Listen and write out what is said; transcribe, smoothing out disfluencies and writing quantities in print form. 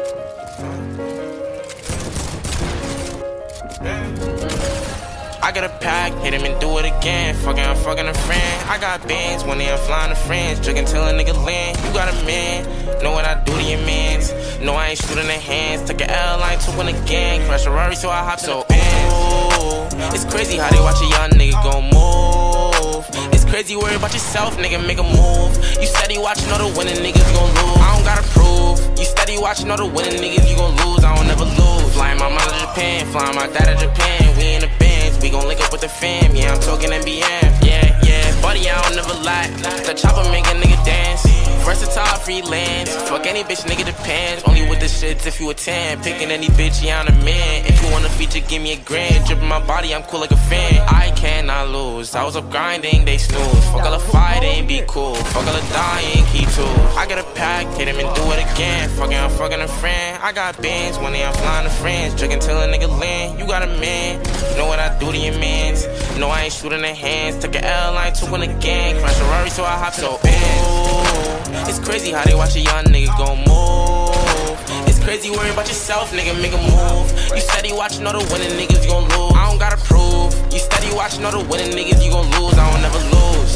I got a pack, hit him and do it again. I'm fucking a friend. I got bands when I'm flying to friends. Drinking till a nigga land. You got a man, know what I do to your mans. No, I ain't shooting the hands. Took an L, I ain't to win again. Crash a Rari, so I hop in the Benz. It's crazy how they watch a young nigga gon' move. It's crazy, worry about yourself, nigga, make a move. You steady watching all the winning niggas, you gon' lose. I don't gotta prove. You steady watching all the winning niggas, you gon' lose. I don't never lose. Flying my mom to Japan, flying my dad to Japan. We in the Benz, we gon' link up with the fam. Yeah, I'm talking NBM. Yeah, buddy, I don't never lie. The chopper make a nigga dance. Versatile freelance. Fuck any bitch, nigga, depends. Only with the shits if you a 10. Picking any bitch, yeah, I'm a man. If you want a feature, give me a grand. Dripping my body, I'm cool like a fan. I cannot lose. I was up grinding, they snooze. Fuck all the fight, ain't be cool. Fuck all the dying, keep tools. I got a pack, hit him and do it again. I'm fucking a friend. I got bands when I'm flying to friends. Drinking till a nigga land. You got a man, know what I do to your mans. No, I ain't shooting the hands. Took an L, I ain't to win again. Crash a Rari, so I hop in the Benz. It's crazy how they watch a young nigga gon' move. It's crazy, worry about yourself, nigga, make a move. You steady watching all the winning niggas, you gon' lose. I don't gotta prove. You steady watching all the winning niggas, you gon' lose. I don't never lose.